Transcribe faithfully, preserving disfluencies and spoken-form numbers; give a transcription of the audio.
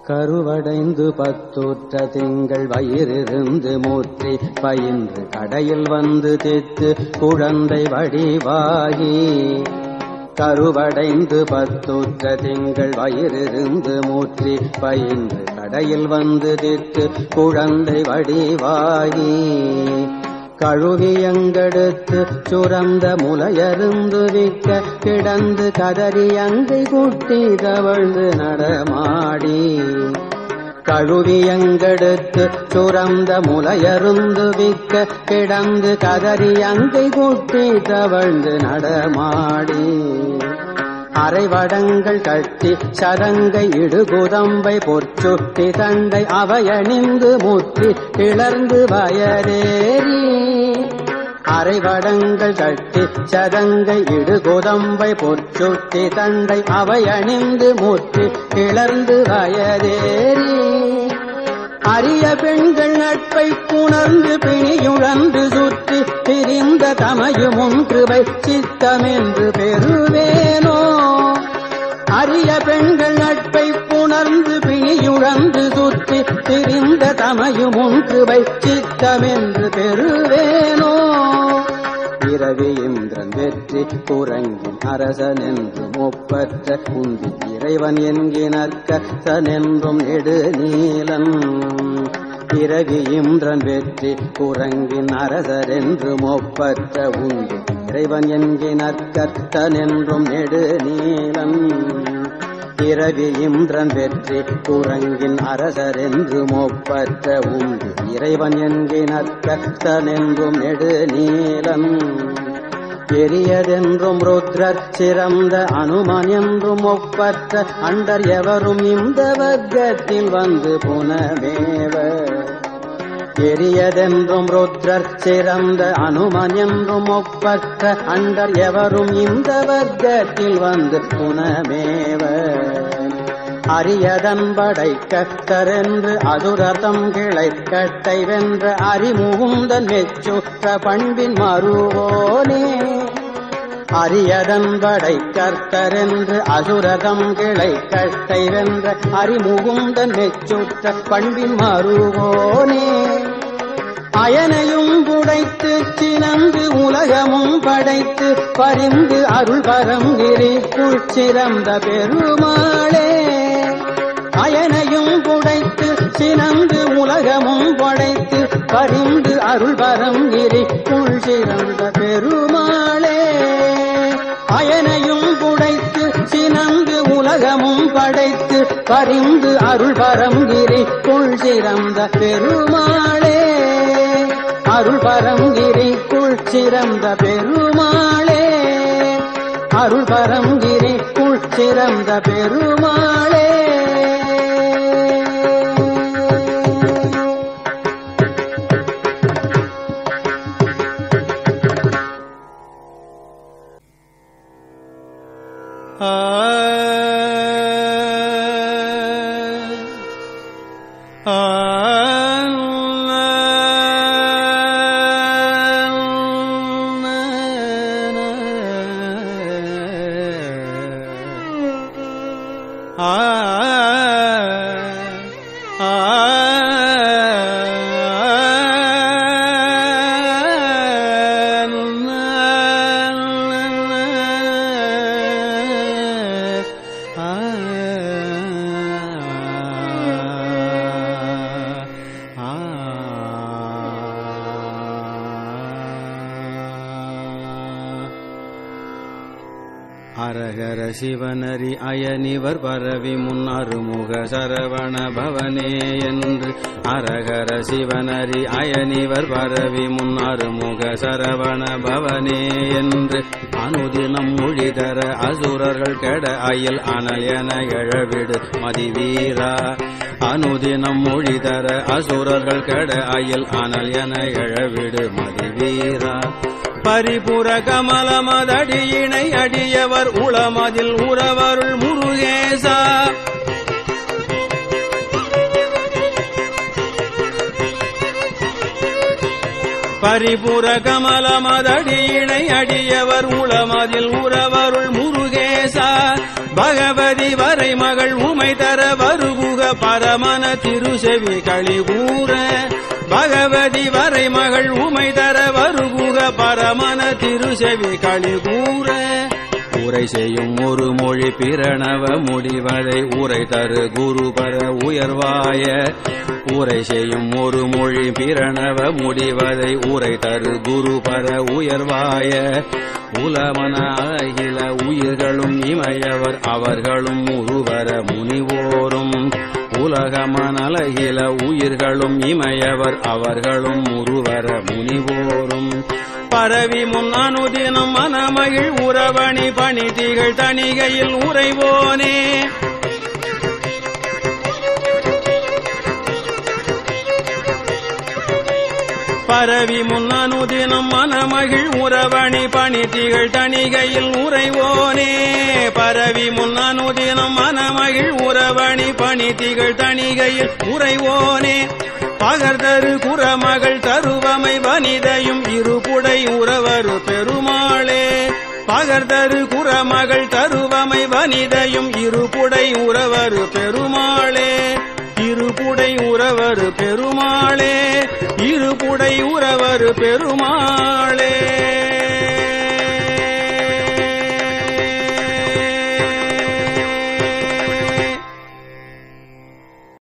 கருவடைந்து பத்துற்ற திங்கள் வயிறிருந்து மூற்றி பயின்று கடையில் வந்து தித்து குழந்தை வடிவாகி. கருவடைந்து பத்துற்ற திங்கள் வயிறிருந்து மூற்றி பயின்று கடையில் வந்து தித்து குழந்தை வடிவாகி. கழுவியங்கெடுத்து சுரந்த முலையருந்து விக்க கிடந்து கதறியங்கை குட்டி தவழ்ந்து நடமாடி. கழுவியங்கெடுத்து சுரந்த முலையருந்து விக்க கிடந்து கதறியங்கை குட்டி தவழ்ந்து நடமாடி. அரைவடங்கள் கட்டி சதங்கை இடுகுதம்பை பொற்சுட்டி தண்டை அவையணிந்து முற்றி கிளர்ந்து வயதேறி. அரைவடங்கள் கட்டி சதங்கை இடுகுதம்பை பொற்சுட்டி தண்டை அவையணிந்து முற்றி கிளர்ந்து வயதேறி. அரிய பெண்கள் நட்பை புணர்ந்து பிணியுழந்து சுற்றி பிரிந்த தமையுமுன் கிருபை சித்தமென்று பெறுவேனோ. அரிய பெண்கள் நட்பை புணர்ந்து பிணியுழந்து சுற்றி பிரிந்த தமையுமுன் கிருபை சித்தமென்று பெறுவேனோ. இரவி இந்திரன் வெற்றி குரங்கின் அரசனென்றும் ஒப்பற்ற குந்தி இறைவன் என்கினற்கசனென்றும் நெடுநீலன். இரவி இந்திரன் வெற்றி குரங்கின் அரசரென்றும் ஒப்பற்ற உந்தி இறைவன் என்கினற்கசனென்றும் நெடுநீலன். இரவி இந்திரன் வெற்றி குரங்கின் அரசரென்றும் ஒப்பற்ற உந்தி இறைவன் என்கினற்கசனென்றும் நெடுநீலன். எரியதென்றும் ருத்ரர் சிறந்த அனுமன் என்றும் ஒப்பற்ற அண்டர் எவரும் இந்த வர்க்கத்தில் வந்து புனமேவ. எரியதென்றும் ருத்ரர் சிறந்த அனுமன் என்றும் ஒப்பற்ற அண்டர் எவரும் இந்த வர்க்கத்தில் வந்து புனமேவ. அரியதன் படை கட்டரென்று அதுரதம் கிளை கட்டை வென்ற அறிமுகுந்தன் மெச்சுற்ற பண்பின் மறுவோனே. அரியதன் படை கர்த்தரென்று அசுரதம் கிளை கட்டை வென்ற அறிமுகுந்தன் மெச்சுற்ற பண்பின் மறுவோனே. அயனையும் புடைத்து சினந்து உலகமும் படைத்து பரிந்து அருள் பரங்கிரிக்குள் சிறந்த பெருமாளே. அயனையும் புடைத்து சினந்து உலகமும் படைத்து பரிந்து அருள் பரங்கிரிக்குள் சிறந்த பெருமாளே. அயனையும் புடைத்து சினந்து உலகமும் படைத்து பரிந்து அருள் பரங்கிரிக்குள் சிறந்த பெருமாளே. அருள் பரங்கிரிக்குள் சிறந்த பெருமாளே. அருள் பரங்கிரிக்குள் சிறந்த பெருமாளே. ஆ ஆ அரகர சிவனரி அயனிவர் பரவி முன் அருமுக சரவண பவனே என்று. அரகர சிவனரி அயனிவர் பரவி முன் அருமுக சரவண பவனே என்று. அனுதினம் மொழிதர அசுரர்கள் கெட அயில் அனயன எழவிடு மதிவீரா. அனுதினம் மொழிதர அசுரர்கள் கெட அயில் அனல் என எழவிடு மதிவீரா. பரிபுர கமலமதடியினை அடியவர் உளமதில் உறவருள் முருகேசா. பரிபுர கமலமதடியினை அடியவர் உளமதில் உறவருள் முருகேசா. பகவதி வரை மகள் உமை தர வருகுக பரமன திருசெவி களிகூற பகவதி வரை மகள் உமை தர வருகுக பரமன திருசெவி களிகூற உரை செய்யும் ஒரு மொழி பிரணவ முடிவதை உரை தரு குருபர உயர்வாய உரை செய்யும் ஒரு மொழி பிரணவ முடிவதை உரை தரு குருபர உயர்வாய உலமன அகில உயிர்களும் இமையவர் அவர்களும் உருவர முனிவோரும் உலகமனலகில உயிர்களும் இமையவர் அவர்களும் உருவர முனிவோரும் பரவி முன் அனுதினம் மனமகிழ் உறவணி பணி திகழ் தணிகையில் உறைவோனே பரவி முன் அனுதினம் மனமகிழ் உறவணி பணி திகழ் தணிகையில் உறைவோனே பரவி முன் அனுதினம் மனமகிழ் உறவணி பணி திகழ் தணிகையில் உறைவோனே பகர்தரு குறமகள் தருவமை வனிதையும் இருபுடை உறவரு பெருமாளே பகர்தரு குறமகள் தருவமை வனிதையும் இருபுடை உறவரு பெருமாளே இருபுடை உறவரு பெருமாளே இருபுடை உறவரு பெருமாளே